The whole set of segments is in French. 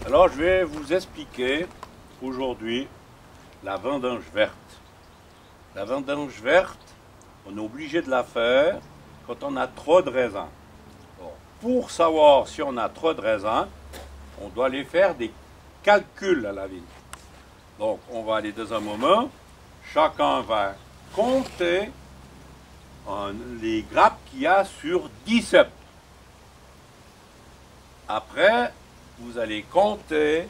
Alors je vais vous expliquer aujourd'hui la vendange verte. La vendange verte, on est obligé de la faire quand on a trop de raisins. Bon, pour savoir si on a trop de raisins, on doit aller faire des calculs à la vigne. Donc on va aller dans un moment, chacun va compter les grappes qu'il y a sur 10 cep. Après, vous allez compter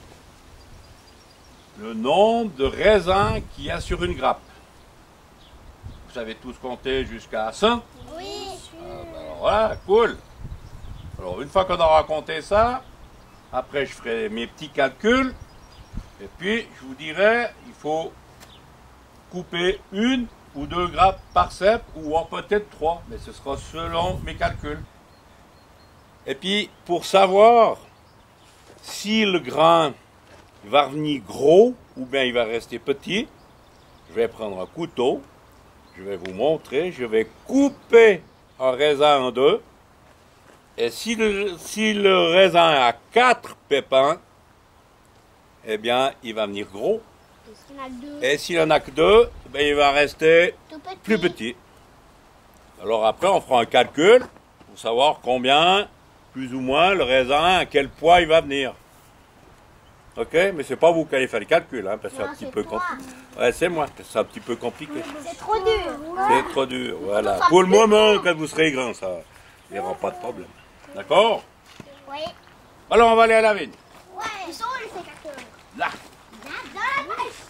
le nombre de raisins qu'il y a sur une grappe. Vous savez tous compter jusqu'à 100? Oui. Alors voilà, cool. Alors une fois qu'on aura compté ça, après je ferai mes petits calculs et puis je vous dirai, il faut couper 1 ou 2 grappes par cep ou en peut-être 3, mais ce sera selon mes calculs. Et puis pour savoir si le grain va revenir gros ou bien il va rester petit, je vais prendre un couteau, je vais vous montrer, je vais couper un raisin en deux. Et si le raisin a 4 pépins, eh bien il va venir gros. Et s'il n'en a que 2, ben, il va rester plus petit. Alors après on fera un calcul pour savoir combien, plus ou moins, le raisin, à quel poids il va venir. Ok, mais c'est pas vous qui allez faire les calculs, hein, parce que c'est un petit peu compliqué. Ouais, c'est moi, c'est un petit peu compliqué. C'est trop dur. C'est trop dur, voilà. Pour le moment, quand vous serez grand, ça, il n'y aura pas de problème. D'accord? Oui. Alors, on va aller à la vigne. Ouais. Ils sont où les sécateurs? Là. Là, dans la bâche.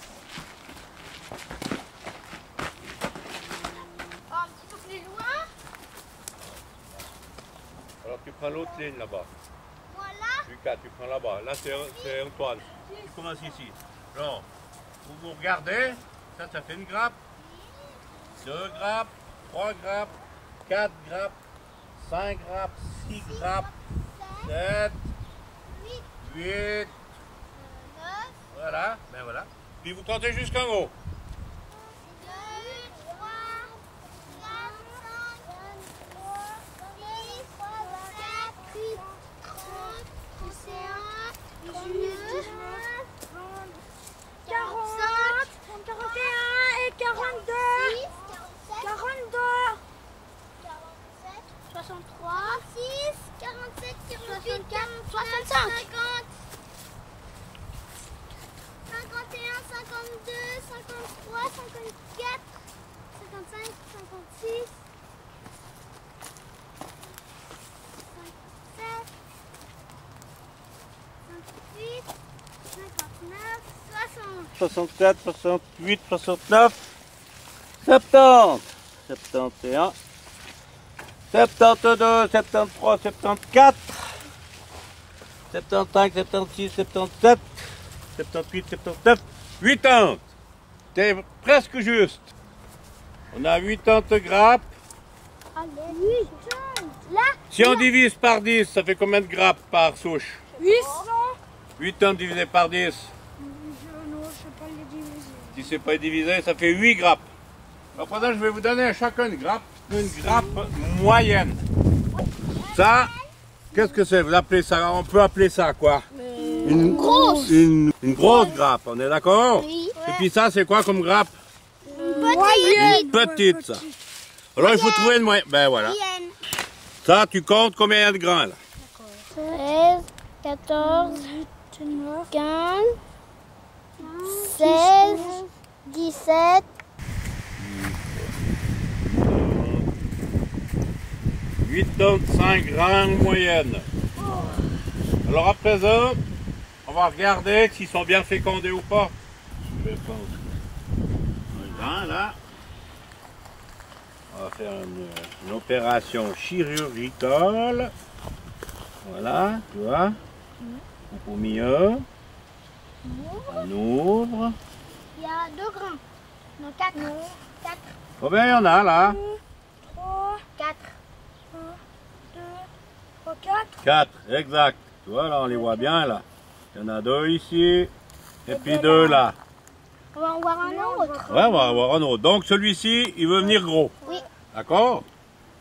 Oh, tu peux plus loin? Alors, tu prends l'autre ligne là-bas. Voilà. Lucas, tu prends là-bas. Là, c'est Antoine. Tu commences ici. Alors, vous regardez, ça fait une grappe, 2 grappes, 3 grappes, 4 grappes, 5 grappes, 6 grappes, 7, 8, 9. voilà, ben voilà. Puis vous comptez jusqu'en haut. 2, 3, 4, 5, 6, 7, 8, 30, 31, 32, 40, 41 et 42, 42, 47, 63, 6, 47, 48, 65, 50, 51, 52, 53, 54, 55, 56, 57, 58, 59, 60. 67, 68, 69, 70, 71, 72, 73, 74, 75, 76, 77, 78, 79, 80. C'est presque juste. On a 80 grappes. Allez, là, Si on divise par 10, ça fait combien de grappes par souche? 800. 80 divisé par 10. Non, je sais pas les diviser. Si c'est pas divisé, ça fait 8 grappes. Alors maintenant, je vais vous donner à chacun une grappe moyenne. Ça, qu'est-ce que c'est? Vous appelez ça? On peut appeler ça quoi? Une grosse. Une grosse grappe, on est d'accord? Oui. Et puis ça, c'est quoi comme grappe? Moyenne. Une petite, ça. Alors il faut trouver une moyenne. Ben voilà. Moyenne. Ça, tu comptes combien il y a de grains là? 13, 14, 15, 16, 17, 85 grains en moyenne. Alors à présent, on va regarder s'ils sont bien fécondés ou pas. Je vais prendre un grain là. On va faire une opération chirurgicale. Voilà, tu vois. Au milieu. On ouvre. il y a 2 grains. Non, 4. 4, Combien il y en a là? 3, 4. 1, 2, 3, 4. 4, exact. Tu vois là, on les voit bien là. Il y en a 2 ici. Et puis 2 là. On va en voir un autre. Ouais, on va avoir un autre. Donc celui-ci, il veut venir gros. Oui. D'accord?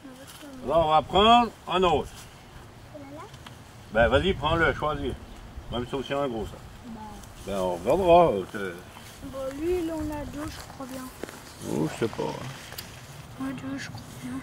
Alors on va prendre un autre. Ben vas-y, prends-le, choisis. Même si c'est un gros ça. Ben on regardera. Bon, lui, il en a deux, je crois bien. Oh, je sais pas. Ouais, deux, je crois bien.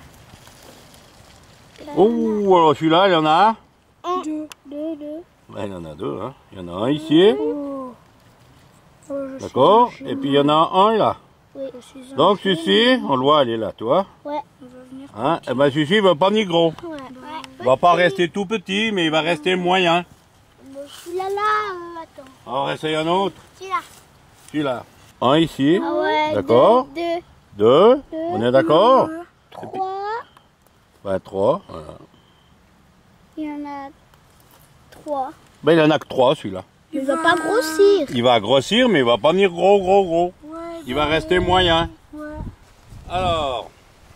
Oh, alors celui-là, il y en a un. Deux. Ben, il y en a deux, hein. Il y en a un ici. Oh. Oh, je D'accord. suis Et puis il y en a un là. Oui, je suis un Donc chien. celui-ci, on le voit, il est là, toi. Ouais. On va venir. Hein? Et ben celui-ci, il va pas ni gros. Ouais. Il va pas rester tout petit, mais il va rester moyen. Bon, celui-là, attends. Alors essaye un autre. Celui-là. Celui-là. Un ici. Ah ouais. D'accord. Deux. Deux. On est d'accord? Trois. Ben trois. Voilà. Il y en a trois. Ben il en a que trois celui-là. Il va pas grossir. Il va grossir, mais il va pas venir gros. Il va rester moyen. Ouais. Alors,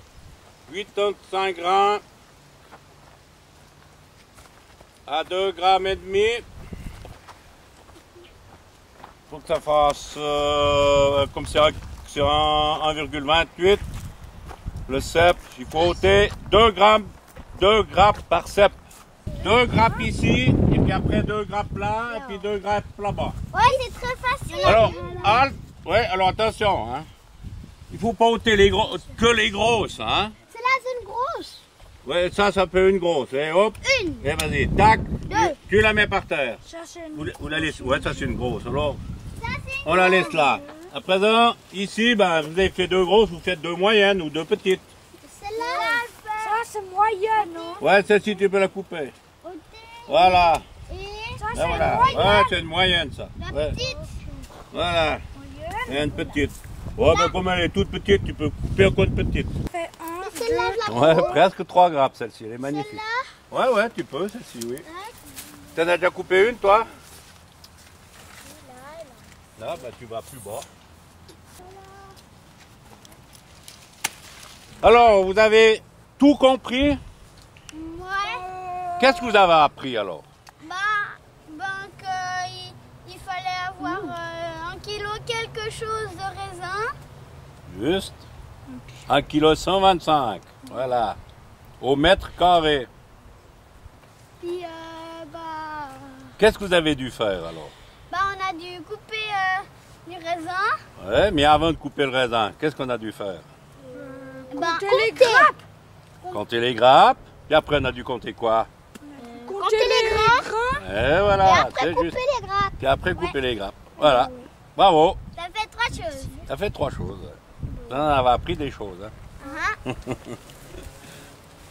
85 grammes à 2 grammes et demi. Faut que ça fasse comme c'est un 1,28. Le cep, il faut ôter 2 grammes par cep. 2 grappes ici, et puis après 2 grappes là, et puis 2 grappes là-bas. Ouais, c'est très facile. Alors, alors attention, hein. Il faut pas ôter que les grosses, hein. Celle-là, c'est une grosse. Ouais, ça fait une grosse. Et hop, Une. et vas-y, tac, Deux. tu la mets par terre. Ça, c'est une Vous la laissez, ouais, ça c'est une grosse. Alors, Ça, c'est on la laisse là. À présent, ici, ben, vous avez fait 2 grosses, vous faites 2 moyennes ou 2 petites. Celle-là. Ça, c'est moyenne, non? Ouais, celle-ci, tu peux la couper. Voilà. Et ça, Ben, voilà. Ouais, c'est une moyenne, ça. La Ouais. petite. Voilà. Et une petite. Ouais, ben, comme elle est toute petite, tu peux couper encore une petite. Fait un, celle-là, je la Ouais, coupe. presque 3 grappes, celle-ci. Elle est magnifique. Celle-là. Ouais, tu peux, celle-ci, oui. T'en as déjà coupé une, toi? Là, bah, tu vas plus bas. Alors, vous avez tout compris? Ouais. Qu'est-ce que vous avez appris alors? Il fallait avoir 1 kilo quelque chose de raisin. Juste 1,125 kg. Voilà. Au mètre carré. Puis, Qu'est-ce que vous avez dû faire alors? on a dû couper du raisin. Ouais, mais avant de couper le raisin, qu'est-ce qu'on a dû faire? Compter les grappes. Compter les grappes. Puis après, on a dû compter quoi? Compter les grappes. Et voilà, Et après, c'est couper juste. les grappes. Puis après, couper les grappes. Voilà. Bravo. Ça fait 3 choses. Ça fait 3 choses. On avait appris des choses. Hein.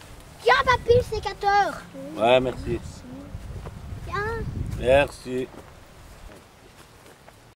Tiens, papy, le sécateur. Ouais, merci. Tiens. Merci.